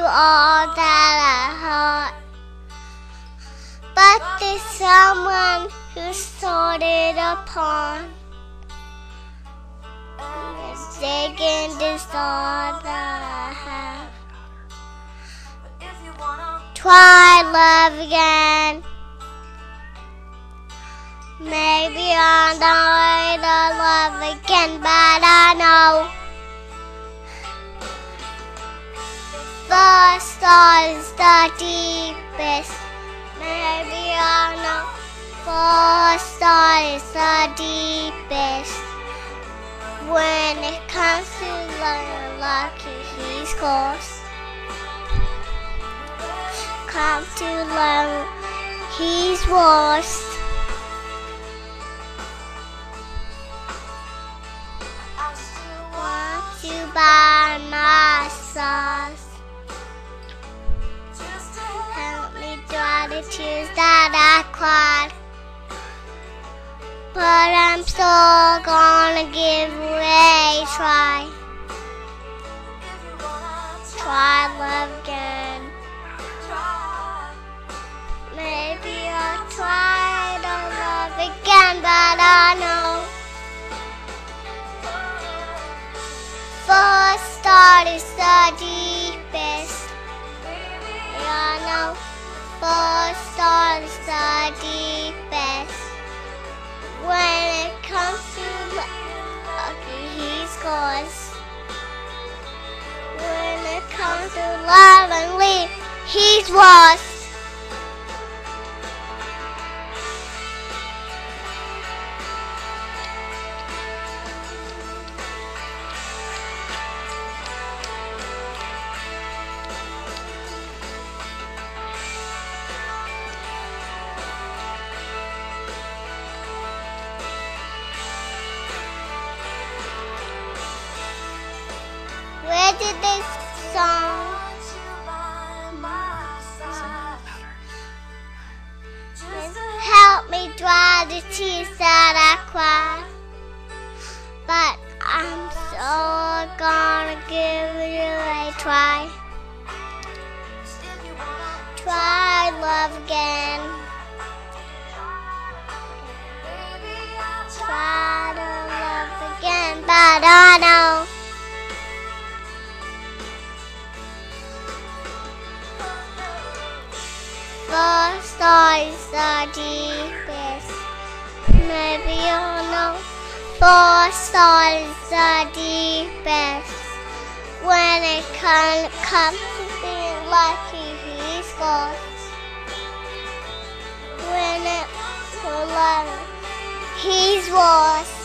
all that I heart. But there's someone who's sorted upon. Mistaken this all that I have. Try love again. Maybe I'm not ready to love again, but I know the star is the deepest. Maybe I know the star is the deepest. When it comes to love, lucky he's close. Come to love, he's worst. I still want you by my side. Help me dry the tears that I cried. But I'm still gonna give it a try. Try love again. Maybe I'll try to love again, but I know the start is the deepest. I know the start is the deepest. When it comes to love, he's close. When it comes to love and leave, he's worse. Where did this song help me dry the tears that I cried? But I'm so gonna give you a try. Try love again. Try to love again, but I know the star is the deepest. Maybe you'll know the star is the deepest. When it comes to being lucky, he's close. When it to love, he's worse.